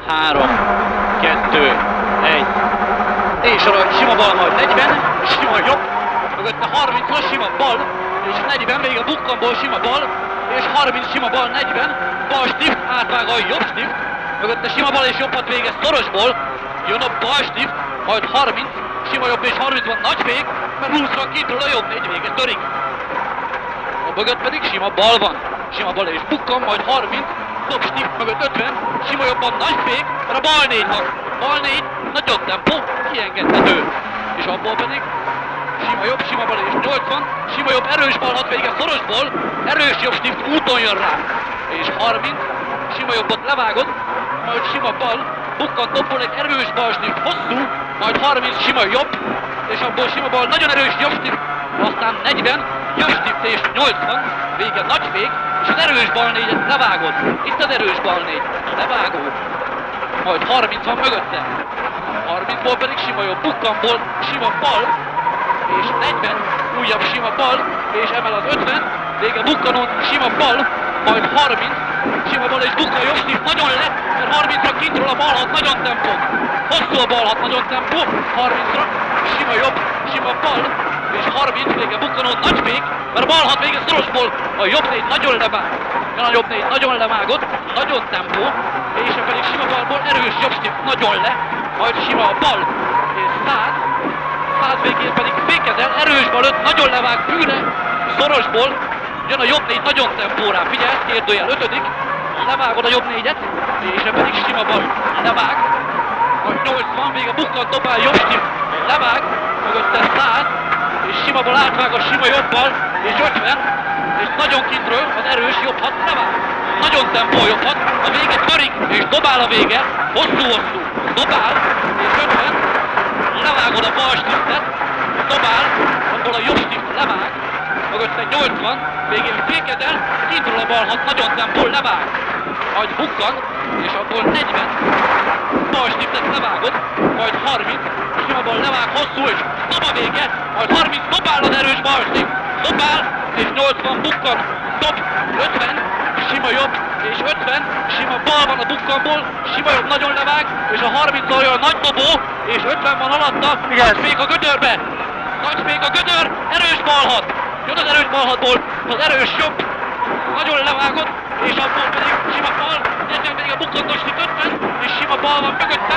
3, 2, 1. És arra sima bal majd 40, sima jobb, mögötte 30-ra sima bal, és 40, még a bukkanból sima bal, és 30 sima bal 40, bal stift, átvág a jobb stift, mögötte sima bal és jobbat végez szorosból, jön a bal stift, majd 30, sima jobb és 30-ban nagy fék, mert 20-ra kintről a jobb négy vége törik. A mögött pedig sima bal van, sima bal és bukkan, majd 30, dob stift mögött 50, sima jobban nagy fék, mert a bal négy van, bal négy, nagyobb tempó, kiengedhető. És abból pedig sima jobb, sima bal és 80, sima jobb erős bal hat vége szorosból, erős jobb stift úton jön rá. És 30, sima jobbot levágod, majd sima bal, bukkan dobból egy erős bal stift hosszú, majd 30 sima jobb, és abból sima bal nagyon erős jobb stift, aztán 40, jobb stift és 80, vége nagy fék, és az erős bal négyet levágod. Itt az erős bal négy, levágó, majd 30 van mögötte. 30-ból pedig sima jobb, bukkanból sima bal, és 40, újabb sima bal, és emel az 50, vége bukkanon sima bal, majd 30, sima bal és bukkan jobb stift nagyon le, mert 30-ra kintről a balhat nagyon tempó. Hosszú a balhat nagyon tempó, 30-ra, sima jobb, sima bal, és 30, vége bukkanon nagy fék, mert a balhat vége szorosból, a jobb négy nagyon levág. Jön a jobb négy nagyon levágott, nagyon tempó, és pedig sima balból erős jobb stift nagyon le, majd sima a bal, és 100 végén pedig fékezel, erős bal 5, nagyon levág fűre, szorosból, jön a jobb négy nagyon tempórán, figyelj, kérdőjel 5, levágod a jobb négyet, és pedig sima bal levág, majd 80, még a bukkan dobál jobb stift, levág, mögötte 100, és sima bal átvág a sima jobbal, és 50, és nagyon kintről az erős jobb hat levág. Nagyon tempó jobb hat, a vége törik, és dobál a vége, hosszú-hosszú, dobál, és 50, levágod a bal stiftet, dobál, abból a jobb stift levág, mögötte 80, végén fékedel, kintről a bal hat, nagyon tempó levág, majd bukkan, és abból 40, bal stiftet levágod, majd 30, sima bal levág hosszú, és dob a vége, majd 30, dobál az erős bal stift, dobál, és 80 bukkan, dob, 50, sima jobb, és 50, sima bal van a bukkanból, sima jobb nagyon levág, és a 30 olyan nagy dobó, és 50 van alatta, nagy fék a gödörbe, nagy fék a gödör, erős balhat, jön az erős balhatból, az erős jobb, nagyon levágott, és abból pedig sima bal, 40 pedig a bukkantos 50, és sima bal van mögötte.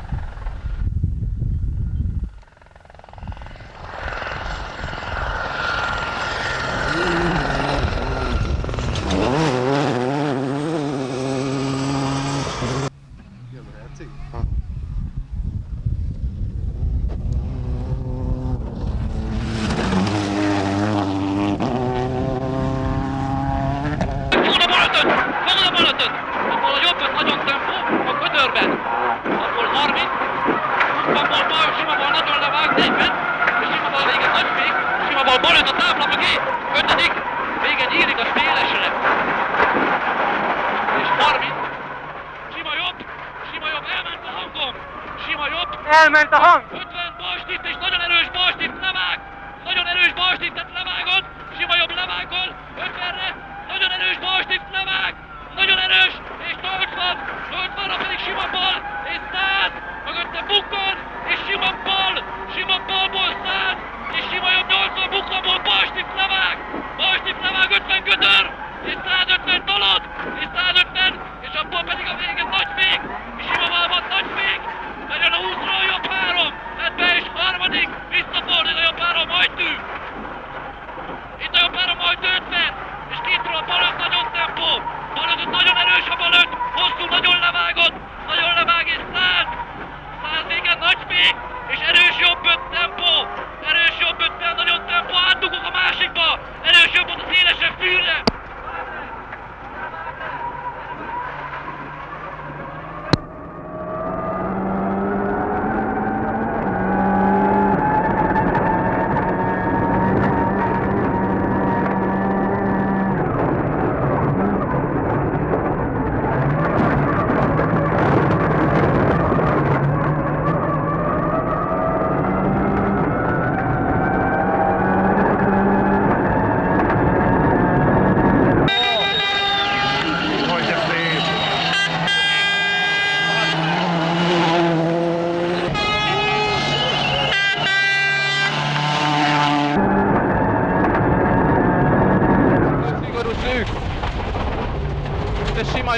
Elment a hang! 50 balstift és nagyon erős balstift levág! Nagyon erős balstiftet levágod! Sima jobb levágol! 50-re! Nagyon erős balstift levág! Nagyon erős! És 80! 80-ra pedig sima bal! És 100! Mögötte bukkan! És sima bal! Sima balból 100! És sima jobb 80 bukkanból balstift levág! Balstift levág 50 gödör! És 150 tolod! És 150! És abból pedig a vége nagy fék! És sima bal van nagy fék! Legyen a 20-ról jobb 3, tedd be és harmadik, visszafordul a jobb 3, majd tű. Itt a jobb 3, majd 50, és kintről a bal 5 nagyon tempó. Bal 5 nagyon erős a bal 5, hosszú, nagyon levágott,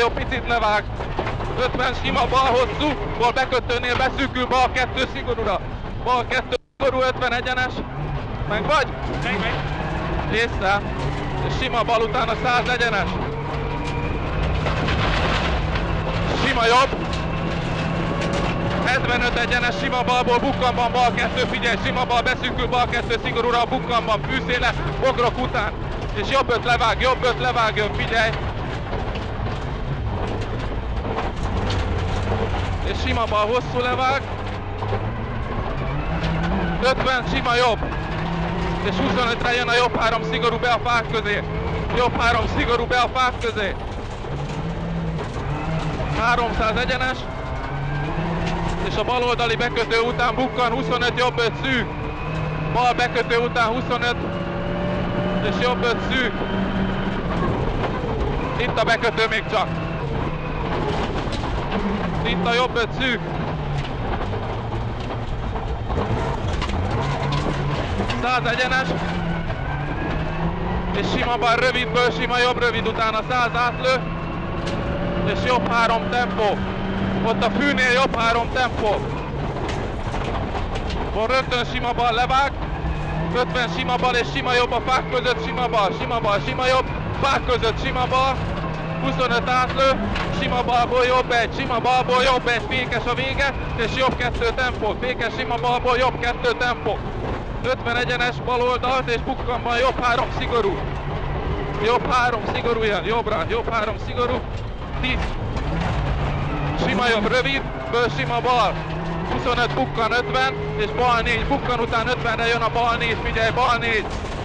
jobb, picit levág. 50 sima, bal hosszú, bal bekötőnél beszűkül, bal 2 szigorúra. Bal 2 szigorú, 50 egyenes. Meg vagy? Meg. Észre. És sima bal utána 100 egyenes. Sima jobb. 75 egyenes, sima balból, bukkanban, bal 2, figyelj, sima bal, beszűkül, bal 2 szigorúra, bukkanban, fűszéle, bogrok után. És jobb 5 levág, jön, figyelj. És sima bal, hosszú levág. 50, sima jobb. És 25-re jön a jobb 3 szigorú be a fák közé. Jobb 3 szigorú be a fák közé. 300 egyenes. És a bal oldali bekötő után bukkan, 25, jobb 5 szűk. Bal bekötő után 25. És jobb 5 szűk. Itt a bekötő még csak. Itt a jobb 5 szűk. 100 egyenes. És sima bal rövidből, sima jobb rövid utána 100 átlő. És jobb 3 tempó. Ott a fűnél jobb 3 tempó. Bal rögtön sima bal levág. 50 sima bal és sima jobb a fák között, sima bal, sima jobb. Fák között sima bal. 25 átlő. Sima balból jobb 1, sima balból jobb 1, fékes a vége. És jobb 2 tempó. Fékes sima balból jobb 2 tempó. 50 egyenes bal oldalt és bukkanban jobb 3 szigorú. Jobb 3 szigorú jön, jobbra, jobb 3 szigorú. 10. Sima jobb rövid, ből sima bal. 25 bukkan 50 és bal 4. Bukkan után 50-re jön a bal 4, figyelj, bal 4.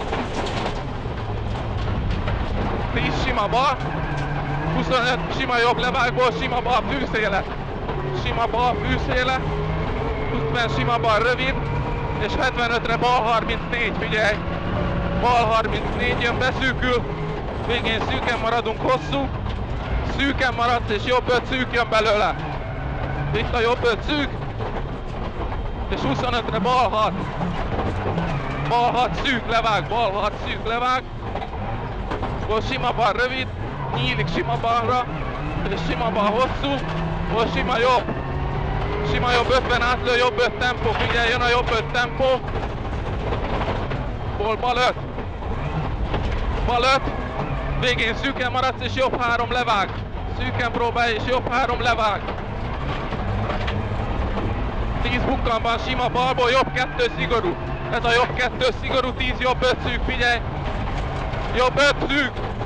10 sima bal. 25 sima jobb levágból, sima bal fűszéle. Sima bal fűszéle. 50 sima bal rövid. És 75-re bal 34, figyelj! Bal 34 jön, beszűkül, végén szűken maradunk, hosszú, szűken maradt és jobb 5 szűk jön belőle. Itt a jobb 5 szűk, és 25-re bal 6. Bal 6 szűk levág, bal 6 szűk levág. Most sima bal rövid, nyílik sima balra, és sima bal hosszú, most sima jobb. Sima jobb 50 átlő, jobb 5 tempó, figyelj, jön a jobb 5 tempó. Bal 5. Bal 5. Végén szűken maradsz és jobb 3 levág. Szűken próbálj és jobb 3 levág. 10 bukkanban sima balból, jobb 2 szigorú. Ez a jobb 2 szigorú, 10 jobb 5 szűk, figyelj. Jobb 5 szűk.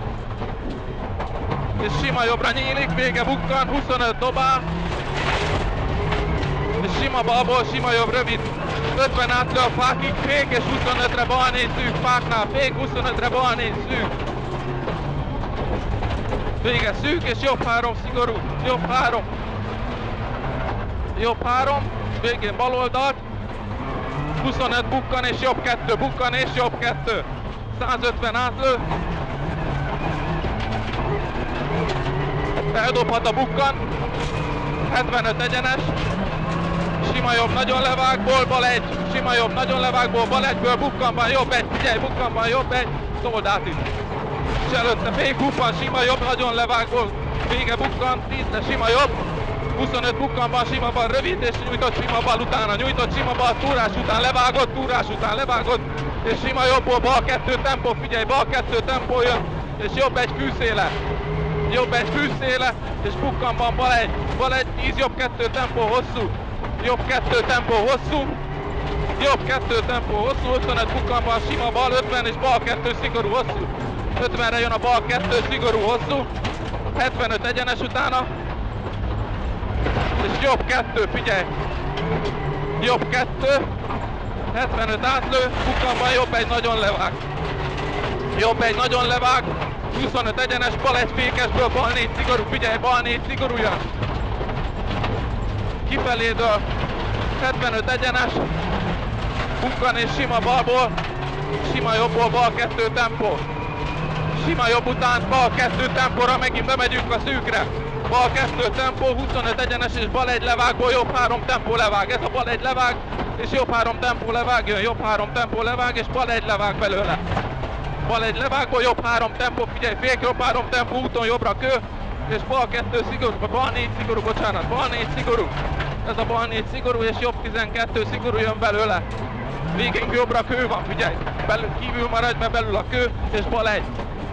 És sima jobbra nyílik, vége bukkan, 25 dobál. És sima balból, sima jobb rövid. 50 átlő a fákig, fék és 25-re bal 4 szűk, fáknál fék, 25-re bal 4 szűk. Vége szűk és jobb 3 szigorú, jobb 3. Jobb 3, végén bal oldalt. 25 bukkan és jobb 2, bukkan és jobb 2. 150 átlő. Eldobhat a bukkan. 75 egyenes. Sima jobb, nagyon levágból, bal 1. Sima jobb, nagyon levágból, bal 1-ből, bukkanban jobb 1. Figyelj, bukkanban jobb 1. Told át itt. És előtte fék bukkan, sima jobb, nagyon levágból. Vége bukkan, 10-re sima jobb. 25 bukkanban, sima bal rövid, és nyújtott sima bal utána. Nyújtott sima bal, túrás után levágott, túrás után levágott. És sima jobbból, bal 2 tempó, figyelj, bal 2 tempó jön. És jobb 1 fűszéle. Jobb 1 fűszéle, és bukkanban bal 1, 10 jobb 2 tempó hosszú. Jobb 2 tempó hosszú. Jobb 2 tempó hosszú, 55 bukkanban sima bal 50 és bal 2 szigorú hosszú. 50-re jön a bal 2 szigorú hosszú. 75 egyenes utána. És jobb 2, figyelj. Jobb 2. 75 átlő, bukkanban jobb 1 nagyon levág. Jobb 1 nagyon levág. 25 egyenes, bal 1 fékesből, bal 4 szigorú, figyelj, bal 4 szigorú jön. Kifelédől 75 egyenes, bukkan és sima balból, sima jobbból, bal 2 tempó. Sima jobb után, bal 2 tempóra, megint bemegyünk a szűkre. Bal 2 tempó, 25 egyenes és bal 1 levágból, jobb 3 tempó levág. Ez a bal 1 levág, és jobb 3 tempó levág, jön jobb 3 tempó levág, és bal 1 levág belőle. Bal 1 levágból, jobb 3 tempó, figyelj, fék, jobb 3 tempó, úton jobbra kő. és bal 2 szigorú, bal 4 szigorú, bocsánat, bal 4 szigorú. Ez a bal 4 szigorú, és jobb 12 szigorú jön belőle. Végén jobbra kő van, figyelj! Kívül maradj, mert belül a kő, és bal 1.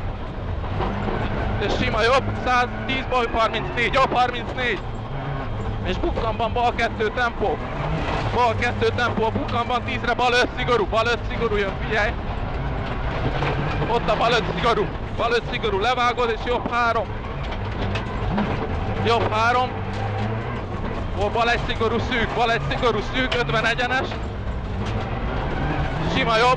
És sima jobb, 110, bal 34, jobb 34. És bukkanban bal 2 tempó. Bal 2 tempó, bukkanban 10-re, bal 5 szigorú jön, figyelj! Ott a bal 5 szigorú, levágod, és jobb 3. Jobb 3. Bal 1 szigorú szűk, 50 egyenes. Sima jobb.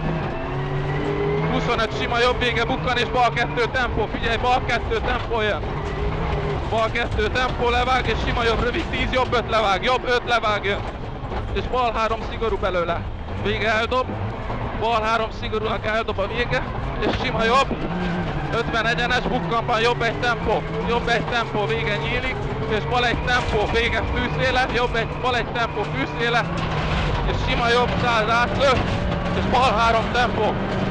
25 sima jobb, vége bukkan, és bal 2 tempó, figyelj, bal 2 tempó jön. Bal 2 tempó levág, és sima jobb, rövid 10, jobb 5 levág, jobb 5 levág jön. És bal 3 szigorú belőle. Vége eldob. Bal 3 szigorúnak eldob a vége, és sima jobb. 50 egyenes, bukkanban jobb 1 tempó, vége nyílik, és bal 1 tempó, vége fűszéle, bal 1 tempó fűszéle, és sima jobb 100 átlő, és bal 3 tempó.